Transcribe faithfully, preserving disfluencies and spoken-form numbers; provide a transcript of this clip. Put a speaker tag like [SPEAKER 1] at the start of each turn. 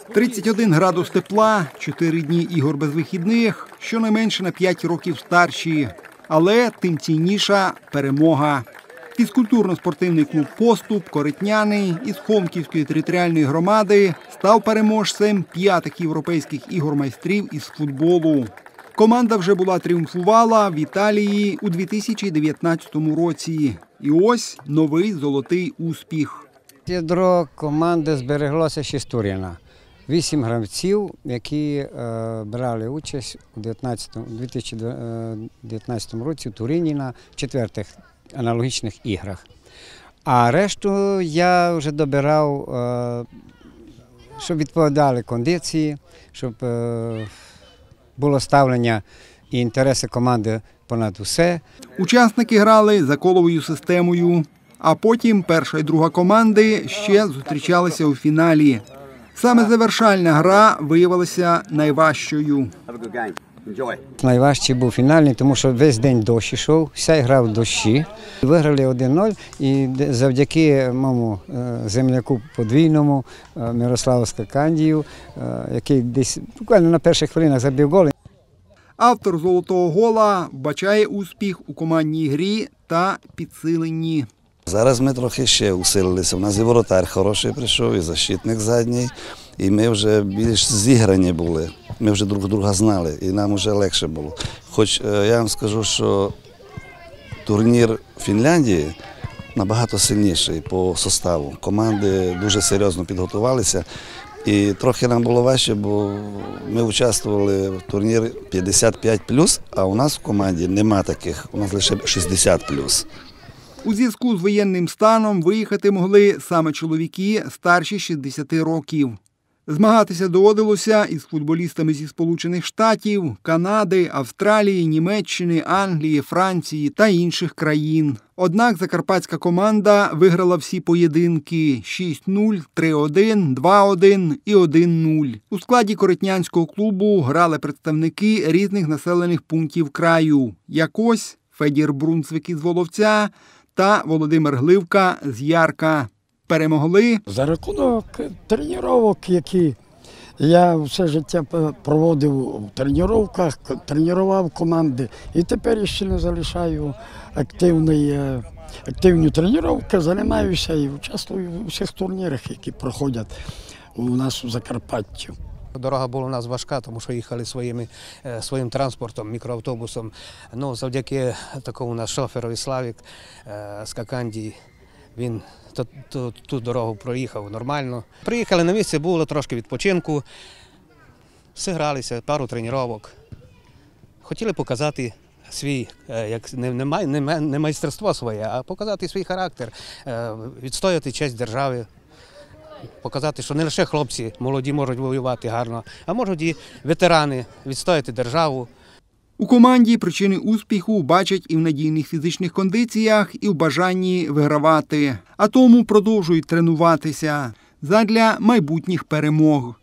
[SPEAKER 1] тридцять один градус тепла, чотири дні ігор без вихідних, щонайменше на п'ять років старші. Але тим цінніша перемога. Фізкультурно-спортивний клуб «Поступ» Коритняний із Хомківської територіальної громади став переможцем п'ятих європейських ігор майстрів із футболу. Команда вже була тріумфувала в Італії у дві тисячі дев'ятнадцятому році. І ось новий золотий успіх.
[SPEAKER 2] Ядро команди збереглося ще з Туріна. Вісім гравців, які е, брали участь у дві тисячі дев'ятнадцятому році в Туріні на четвертих аналогічних іграх. А решту я вже добирав, е, щоб відповідали кондиції, щоб е, було ставлення і інтереси команди понад усе.
[SPEAKER 1] Учасники грали за коловою системою, а потім перша і друга команди ще зустрічалися у фіналі. Саме завершальна гра виявилася найважчою.
[SPEAKER 2] Найважчий був фінальний, тому що весь день дощ йшов, вся гра в дощі. Виграли один нуль і завдяки моєму земляку подвійному Мирославу Скакандію, який десь буквально на перших хвилинах забив гол.
[SPEAKER 1] Автор золотого гола вбачає успіх у командній грі та підсиленні.
[SPEAKER 3] Зараз ми трохи ще усилилися. У нас і воротар хороший прийшов, і защитник задній, і ми вже більш зіграні були. Ми вже друг друга знали, і нам вже легше було. Хоч я вам скажу, що турнір Фінляндії набагато сильніший по составу. Команди дуже серйозно підготувалися. І трохи нам було важче, бо ми участвували в турнірі п'ятдесят п'ять плюс, а у нас в команді нема таких, у нас лише шістдесят плюс.
[SPEAKER 1] У зв'язку з воєнним станом виїхати могли саме чоловіки старші шістдесяти років. Змагатися доводилося із футболістами зі Сполучених Штатів, Канади, Австралії, Німеччини, Англії, Франції та інших країн. Однак закарпатська команда виграла всі поєдинки – шість нуль, три один, два один і один нуль. У складі коритнянського клубу грали представники різних населених пунктів краю. Як ось Федір Брунцвик із Воловця та Володимир Гливка з Ярка. Перемогли
[SPEAKER 4] за рахунок тренувань, які я все життя проводив у тренуваннях, тренував команди. І тепер ще не залишаю активні, активні тренування, займаюся і участвую у всіх турнірах, які проходять у нас у Закарпатті.
[SPEAKER 5] Дорога була у нас важка, тому що їхали своїми, своїм транспортом, мікроавтобусом. Ну, завдяки такому наш шоферові Славік Скакандій, він ту, ту, ту дорогу проїхав нормально. Приїхали на місце, було трошки відпочинку, зігралися, пару тренувань. Хотіли показати свій, як не, не, не, не майстерство своє, а показати свій характер, відстояти честь держави. Показати, що не лише хлопці молоді можуть воювати гарно, а можуть і ветерани відстояти державу.
[SPEAKER 1] У команді причини успіху бачать і в надійних фізичних кондиціях, і в бажанні вигравати. А тому продовжують тренуватися задля майбутніх перемог.